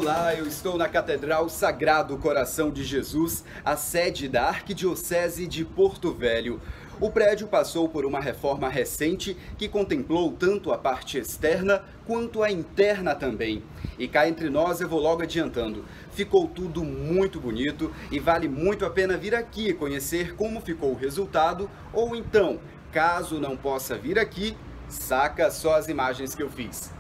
Olá, eu estou na Catedral Sagrado Coração de Jesus, a sede da Arquidiocese de Porto Velho. O prédio passou por uma reforma recente que contemplou tanto a parte externa quanto a interna também. E cá entre nós eu vou logo adiantando, ficou tudo muito bonito e vale muito a pena vir aqui conhecer como ficou o resultado, ou então, caso não possa vir aqui, saca só as imagens que eu fiz.